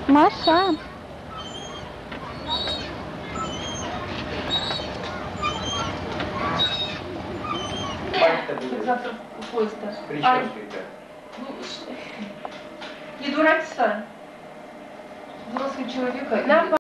Маша. Как завтра в поезд-то? Прически-то. Не дурак, взрослый человек.